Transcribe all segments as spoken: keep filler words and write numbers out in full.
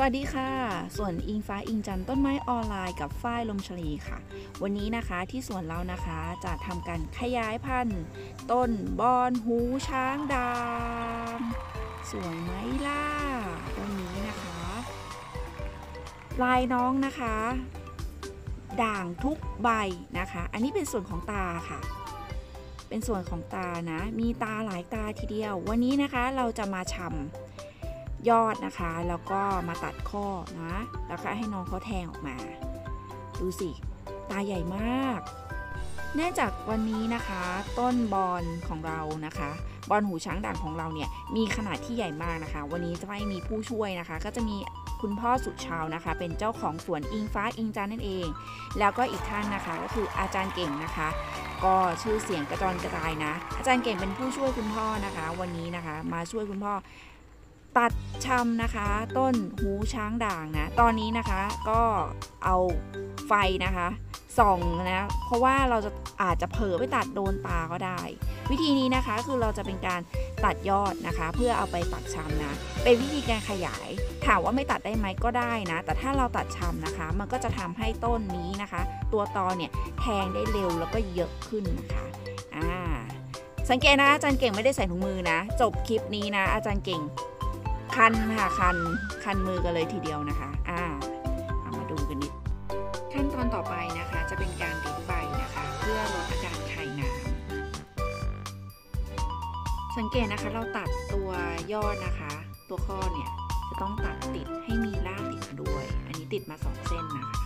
วัสดีค่ะส่วนอิงฟ้าอิงจันต้นไม้ออนไลน์กับฝ้ายลมชลีค่ะวันนี้นะคะที่สวนเรานะคะจะทำการขยายพันธุ์ต้นบอนหูช้างดางสวยไหมล่ะต้นนี้นะคะลายน้องนะคะด่างทุกใบนะคะอันนี้เป็นส่วนของตาค่ะเป็นส่วนของตานะมีตาหลายตาทีเดียววันนี้นะคะเราจะมาชำยอดนะคะแล้วก็มาตัดข้อนะแล้วก็ให้น้องเขาแทงออกมาดูสิตาใหญ่มากเนื่องจากวันนี้นะคะต้นบอนของเรานะคะบอนหูช้างด่างของเราเนี่ยมีขนาดที่ใหญ่มากนะคะวันนี้จะไม่มีผู้ช่วยนะคะก็จะมีคุณพ่อสุดชาวนะคะเป็นเจ้าของสวนอิงฟ้าอิงจันนั่นเองแล้วก็อีกท่านนะคะก็คืออาจารย์เก่งนะคะก็ชื่อเสียงกระจรกระจายนะอาจารย์เก่งเป็นผู้ช่วยคุณพ่อนะคะวันนี้นะคะมาช่วยคุณพ่อตัดชำนะคะต้นหูช้างด่างนะตอนนี้นะคะก็เอาไฟนะคะส่องนะเพราะว่าเราจะอาจจะเผลอไปตัดโดนตาก็ได้วิธีนี้นะคะคือเราจะเป็นการตัดยอดนะคะเพื่อเอาไปปักชำนะเป็นวิธีการขยายถามว่าไม่ตัดได้ไหมก็ได้นะแต่ถ้าเราตัดชำนะคะมันก็จะทำให้ต้นนี้นะคะตัวตอเนี่ยแทงได้เร็วแล้วก็เยอะขึ้นนะคะอ่าสังเกตนะอาจารย์เก่งไม่ได้ใส่ถุงมือนะจบคลิปนี้นะอาจารย์เก่งคันค่ะคันคันมือกันเลยทีเดียวนะคะอ่าเอามาดูกันนิดขั้นตอนต่อไปนะคะจะเป็นการติดใบนะคะเพื่อลดอาการคายน้ำสังเกตนะคะเราตัดตัวยอดนะคะตัวข้อเนี่ยจะต้องตัดติดให้มีรากติดมาด้วยอันนี้ติดมาสองเส้นนะคะ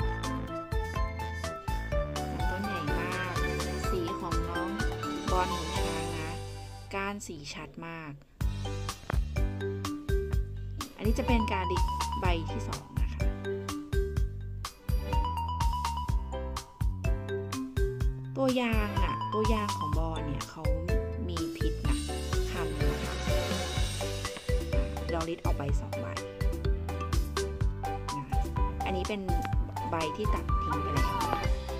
ต้นใหญ่มากสีของน้องบอนหูช้างนะก้านสีชัดมากอันนี้จะเป็นการดิกใบที่สองนะคะตัวยางอ่ะตัวยางของบอนเนี่ยเขามีพิษนะคันนะคะเราลิดออกใบสองใบนะอันนี้เป็นใบที่ตัดทิ้งไปแล้วนะ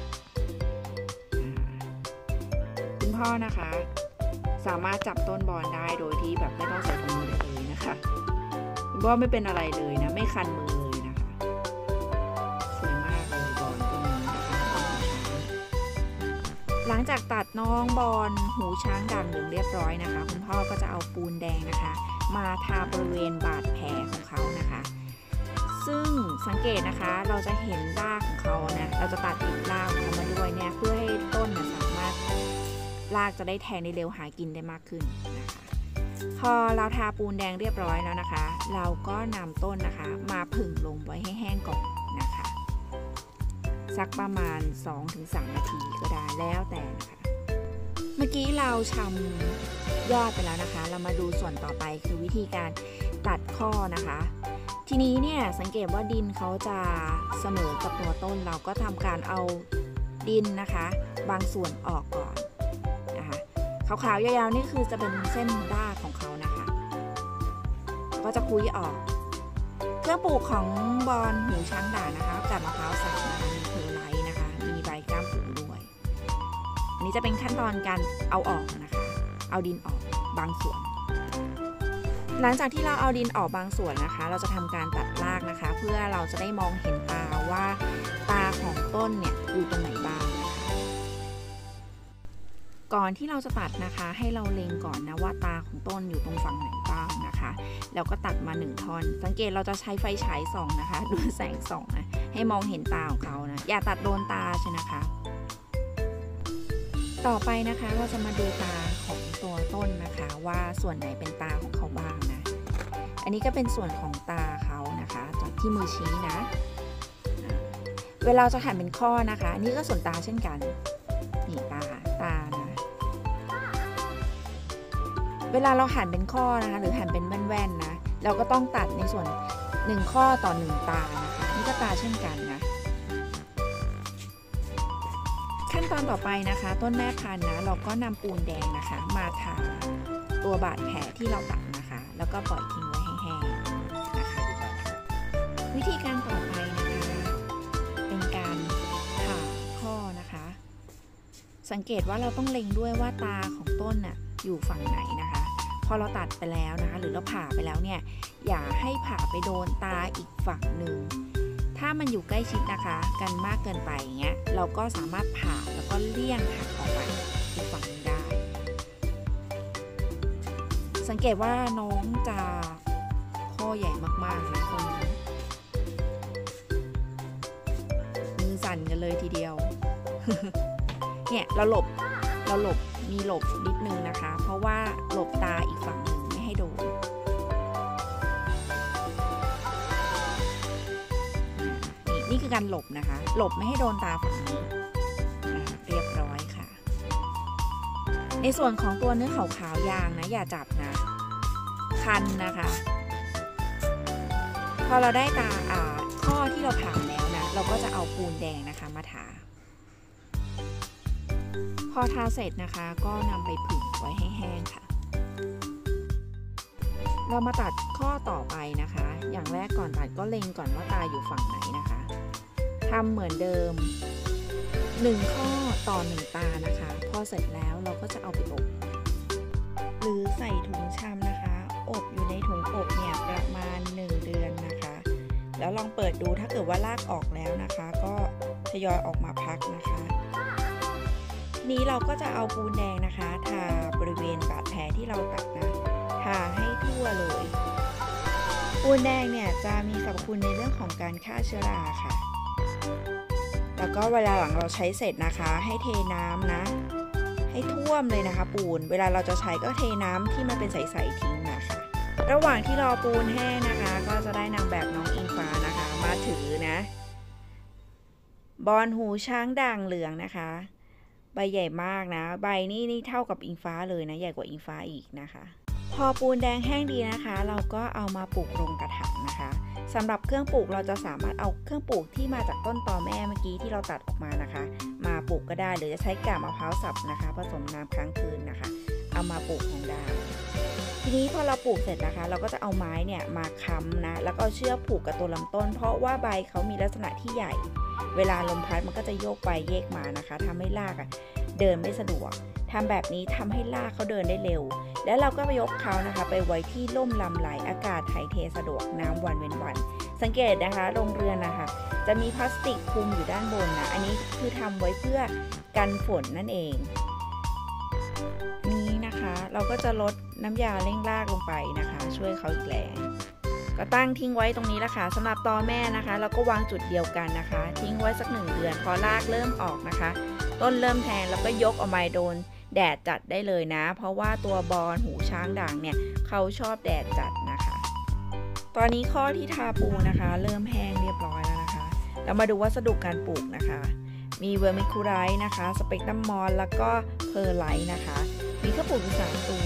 คุณพ่อนะคะสามารถจับต้นบอนได้โดยที่แบบไม่ต้องใส่ถุงมือเลยนะคะว่าไม่เป็นอะไรเลยนะไม่คันมือเลยนะคะสวยมากเลยบอนตัวนี้นะคะบอนหูช้างหลังจากตัดน้องบอนหูช้างด่างเหลืองเรียบร้อยนะคะคุณพ่อก็จะเอาปูนแดงนะคะมาทาบริเวณบาดแผลของเขานะคะซึ่งสังเกตนะคะเราจะเห็นรากของเขานะเราจะตัดติดรากของเขามาด้วยเนี่ยเพื่อให้ต้นนะสามารถรากจะได้แทงได้เร็วหากินได้มากขึ้นนะคะพอเราทาปูนแดงเรียบร้อยแล้วนะคะเราก็นำต้นนะคะมาผึ่งลมไว้ให้แห้งก่อนนะคะสักประมาณ สองถึงสาม นาทีก็ได้แล้วแต่นะคะเมื่อกี้เราชำยอดไปแล้วนะคะเรามาดูส่วนต่อไปคือวิธีการตัดข้อนะคะทีนี้เนี่ยสังเกตว่าดินเขาจะเสมอกับตัวต้นเราก็ทำการเอาดินนะคะบางส่วนออกก่อนนะคะขาวๆยาวๆนี่คือจะเป็นเส้นรากของเขานะคะก็จะคุยออกเครื่องปลูกของบอนหูช้างด่างนะคะกับมะพร้าวสับนะคะมีเพอร์ไลท์นะคะมีใบก้ามปูด้วยอันนี้จะเป็นขั้นตอนการเอาออกนะคะเอาดินออกบางส่วนหลังจากที่เราเอาดินออกบางส่วนนะคะเราจะทำการตัดรากนะคะเพื่อเราจะได้มองเห็นตาว่าตาของต้นเนี่ยอยู่ตรงไหนบ้างก่อนที่เราจะตัดนะคะให้เราเล็งก่อนนะว่าตาของต้นอยู่ตรงฝั่งไหนบ้างนะคะแล้วก็ตัดมาหนึ่งท่อนสังเกตเราจะใช้ไฟฉายส่องนะคะดูแสงส่องนะให้มองเห็นตาของเขานะอย่าตัดโดนตาใช่นะคะต่อไปนะคะเราจะมาดูตาของตัวต้นนะคะว่าส่วนไหนเป็นตาของเขาบ้างนะอันนี้ก็เป็นส่วนของตาเขานะคะจากที่มือชี้นะเวลาจะหั่นเป็นข้อนะคะนี่ก็ส่วนตาเช่นกันนี่ตาตานะเวลาเราหั่นเป็นข้อนะคะหรือหั่นเป็นแว่นๆนะเราก็ต้องตัดในส่วนหนึ่งข้อต่อหนึ่งตานะคะนี่ก็ตาเช่นกันนะขั้นตอนต่อไปนะคะต้นแม่พันธุ์นะเราก็นำปูนแดงนะคะมาทาตัวบาดแผลที่เราตัดนะคะแล้วก็ปล่อยทิ้งไว้ให้แห้งนะคะวิธีการต่อไปนะคะเป็นการผ่าข้อนะคะสังเกตว่าเราต้องเล็งด้วยว่าตาของต้นน่ะอยู่ฝั่งไหนนะคะพอเราตัดไปแล้วนะคะหรือเราผ่าไปแล้วเนี่ยอย่าให้ผ่าไปโดนตาอีกฝั่งหนึ่งถ้ามันอยู่ใกล้ชิดนะคะกันมากเกินไปอย่างเงี้ยเราก็สามารถผ่าแล้วก็เลี่ยงหักออกไปอีกฝั่งนึงได้สังเกตว่าน้องจะข้อใหญ่มากๆนะคนนี้มือสั่นกันเลยทีเดียว เนี่ยเราหลบเราหลบมีหลบนิดนึงนะคะเพราะว่าหลบตาอีกฝั่งหนึ่งไม่ให้โดนนี่นี่คือการหลบนะคะหลบไม่ให้โดนตาฝั่งนี้เรียบร้อยค่ะในส่วนของตัวเนื้อขาวๆยางนะอย่าจับนะคันนะคะพอเราได้ตาอ่าข้อที่เราผ่าแล้วนะเราก็จะเอาปูนแดงนะคะมาทาพอทาเสร็จนะคะก็นำไปผึ่งไว้ให้แห้งค่ะเรามาตัดข้อต่อไปนะคะอย่างแรกก่อนตัดก็เล็งก่อนว่าตาอยู่ฝั่งไหนนะคะทำเหมือนเดิมหนึ่งข้อต่อหนึ่งตานะคะพอเสร็จแล้วเราก็จะเอาไปอบหรือใส่ถุงชำนะคะอบอยู่ในถุงอบเนี่ยประมาณหนึ่งเดือนนะคะแล้วลองเปิดดูถ้าเกิดว่าลากออกแล้วนะคะก็ทยอยออกมาพักนะคะนี้เราก็จะเอาปูนแดงนะคะทาบริเวณบาดแผลที่เราตัดนะทาให้ทั่วเลยปูนแดงเนี่ยจะมีสรรพคุณในเรื่องของการฆ่าเชื้อราค่ะแล้วก็เวลาหลังเราใช้เสร็จนะคะให้เทน้ำนะให้ท่วมเลยนะคะปูนเวลาเราจะใช้ก็เทน้ำที่มันเป็นใสๆทิ้งนะคะระหว่างที่รอปูนแห้งนะคะก็จะได้นางแบบน้องอิงฟ้านะคะมาถือนะบอนหูช้างด่างเหลืองนะคะใบใหญ่มากนะใบนี่นี่เท่ากับอิงฟ้าเลยนะใหญ่กว่าอิงฟ้าอีกนะคะพอปูนแดงแห้งดีนะคะเราก็เอามาปลูกลงกระถางนะคะสำหรับเครื่องปลูกเราจะสามารถเอาเครื่องปลูกที่มาจากต้นตอแม่เมื่อกี้ที่เราตัดออกมานะคะมาปลูกก็ได้หรือจะใช้กาบมะพร้าวสับนะคะผสมน้ำค้างคืนนะคะเอามาปลูกของได้ทีนี้พอเราปลูกเสร็จนะคะเราก็จะเอาไม้เนี่ยมาค้ำนะแล้วก็เชือกผูกกับตัวลำต้นเพราะว่าใบเขามีลักษณะที่ใหญ่เวลาลมพัดมันก็จะโยกไปโยกมานะคะทำให้รากอะเดินไม่สะดวกทำแบบนี้ทำให้รากเขาเดินได้เร็วแล้วเราก็ไปยกเขานะคะไปไว้ที่ร่มลำไหลอากาศถ่ายเทสะดวกน้ำวันเว้นวันสังเกตนะคะโรงเรือนนะคะจะมีพลาสติกคลุมอยู่ด้านบนนะอันนี้คือทำไว้เพื่อกันฝนนั่นเองนี้นะคะเราก็จะลดน้ำยาเร่งรากลงไปนะคะช่วยเขาอีกแรงก็ตั้งทิ้งไว้ตรงนี้ละค่ะสำหรับตอแม่นะคะเราก็วางจุดเดียวกันนะคะทิ้งไว้สักหนึ่งเดือนพอรากเริ่มออกนะคะต้นเริ่มแทงแล้วก็ยกออกมาโดนแดดจัดได้เลยนะเพราะว่าตัวบอนหูช้างด่างเนี่ยเขาชอบแดดจัดนะคะตอนนี้ข้อที่ทาปูนะคะเริ่มแห้งเรียบร้อยแล้วนะคะเรามาดูวัสดุการปลูกนะคะมีเวอร์มิคูไรต์นะคะสเปกตัมมอลแล้วก็เพอร์ไลท์นะคะมีข้าวปลูกอยู่สามตัว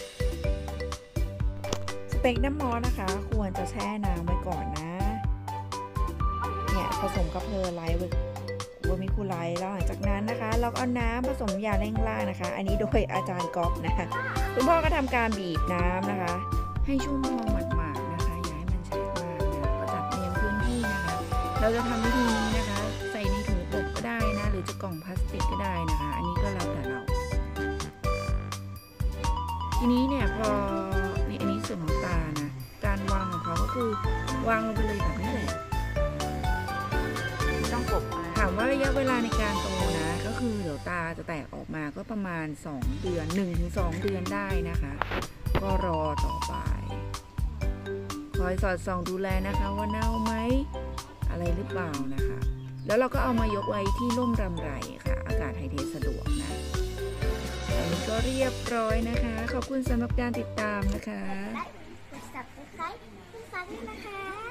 สเปกตัมมอลนะคะควรจะแช่น้ำไว้ก่อนนะเนี่ยผสมกับเพอร์ไลท์เวอร์มิคูไรต์แล้วหลังจากนั้นนะคะเราก็เอาน้ำผสมยาเร่งรากนะคะอันนี้โดยอาจารย์ก๊อฟนะคะคุณพ่อก็ทำการบีบน้ำนะคะให้ชุ่มพอหมาดๆนะคะอย่าให้มันแฉะมากนะก็จัดเตรียมพื้นที่นะคะเราจะทำวิธีนี้นะคะใส่ในถุงอบก็ได้นะหรือจะกล่องพลาสติกก็ได้นะคะอันนี้ก็แล้วแต่เราทีนี้เนี่ยพอนี่อันนี้ส่วนของตานะการวางของเขาก็คือวางลงไปเลยแบบนี้แหละต้องกบถามว่าระยะเวลาในการโตนะก็คือเดี๋ยวตาจะแตกออกมาก็ประมาณสองเดือน หนึ่งถึงสอง เดือนได้นะคะก็รอต่อไปคอยสอดส่องดูแลนะคะว่าเน่าไหมอะไรหรือเปล่านะคะแล้วเราก็เอามายกไว้ที่ร่มรำไรค่ะอากาศถ่ายเทสะดวกนะอันนี้ก็เรียบร้อยนะคะขอบคุณสำหรับการติดตามนะคะกด ซับสไครบ์ คุณฟังด้วยนะคะ